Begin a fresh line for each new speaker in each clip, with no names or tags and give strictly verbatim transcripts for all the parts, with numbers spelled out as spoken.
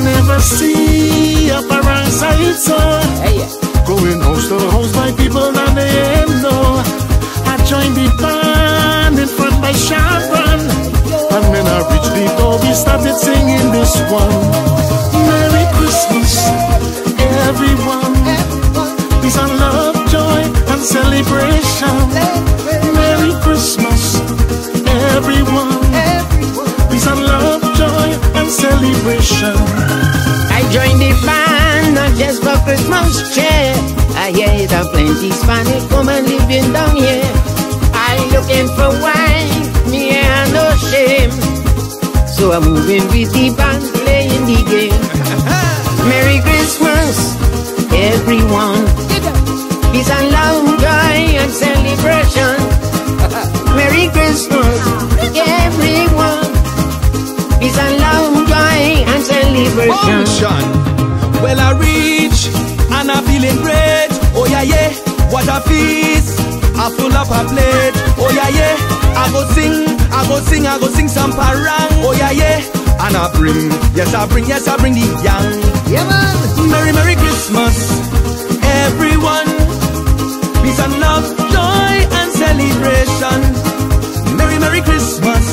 never see a parang sight, so going house to house by people that they ain't know. I joined the band in front by Sharon, and when I reached the door, we started singing this one. Merry Christmas, everyone. Peace and love, joy and celebration. Merry Christmas, everyone. Peace and love, joy and celebration.
I joined the band not just for Christmas cheer. I hear that plenty Spanish woman living down here. I looking for wine, me and no shame. So I'm moving with the band, playing the game. Merry Christmas, everyone. Peace and love, joy and celebration. Merry Christmas, everyone. Peace and love, joy and celebration.
Oh, well, I reach and I'm feeling great. Oh yeah, yeah, what a feast. I full up a plate. Oh yeah, yeah, I go sing, I go sing, I go sing some parang. Oh yeah, yeah, and I bring, yes I bring, yes I bring the young. Yeah man, Merry Merry Christmas, everyone. Peace and love, joy and celebration. Merry Merry Christmas,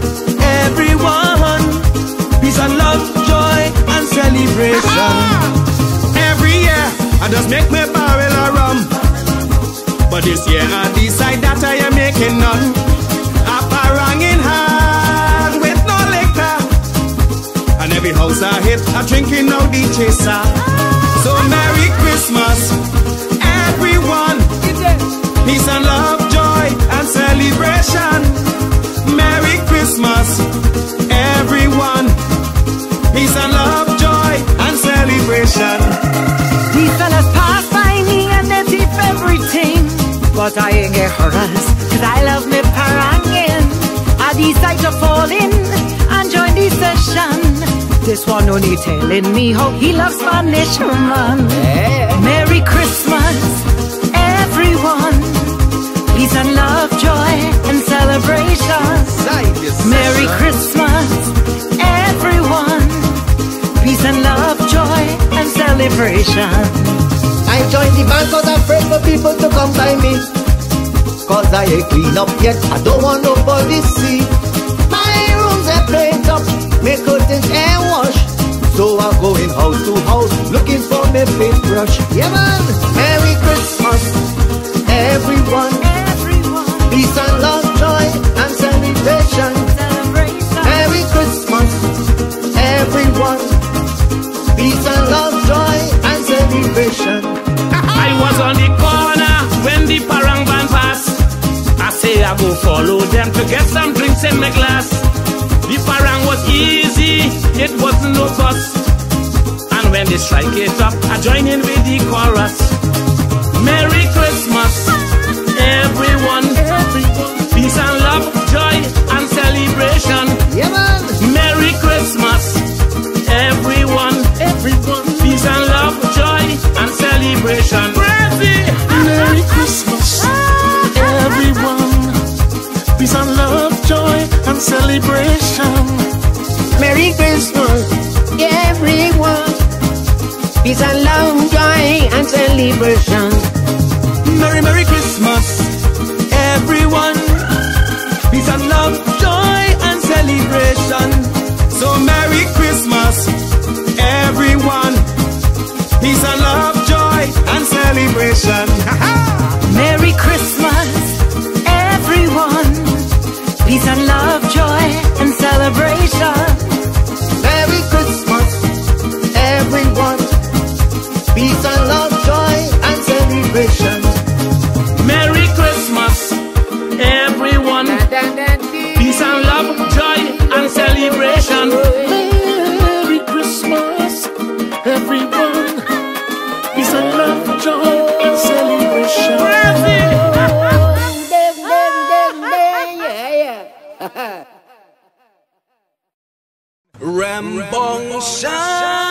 everyone. Peace and love, joy and celebration.
Every year I just make me barrel of rum, but this year I decide that I am making none. A parang in hand with no liquor, and every house I hit I drinking out the chaser. So Merry Christmas, everyone. Peace and love, joy and celebration. Merry Christmas, everyone. Peace and love, joy and celebration.
These fellas pass by me and they tip everything, but I ain't get harassed, cause I love me parangin'. I decide to fall in and join the session. This one only telling me how he loves Spanish man. Yeah. Merry Christmas, everyone. Peace and love, joy and celebration. Merry Christmas, everyone. Peace and love, joy and celebration.
I joined the band cause I'm afraid for people to come by me, cause I ain't clean up yet, I don't want nobody see. My rooms are paint up, my curtains air wash, so I'm going house to house looking for my paintbrush. Yeah man, Merry Christmas, everyone. Peace and love, joy and celebration. Merry Christmas, everyone. Peace and love, joy and celebration.
I was on the corner when the parang band passed. I say I go follow them to get some drinks in my glass. The parang was easy, it wasn't no cost. And when they strike it up, I join in with the chorus. Merry Christmas, everyone. Peace and love, joy and celebration.
Yeah man.
Merry Christmas, everyone. Everyone. Peace and love, joy and celebration. Crazy.
Merry Christmas, everyone. Peace and love, joy and celebration.
Merry Christmas, everyone. Peace and love, joy and celebration.
Merry Merry Christmas, everyone. Peace and love, joy and celebration. So Merry Christmas, everyone. Peace and love, joy and celebration.
Merry Christmas, everyone. Peace and love, joy and celebration.
Merry Christmas, everyone. Peace and love, joy and celebration.
Merry Christmas, everyone. Peace and love, joy and celebration.
Merry Christmas, everyone. Peace and love, joy and celebration.
Rambong Shine.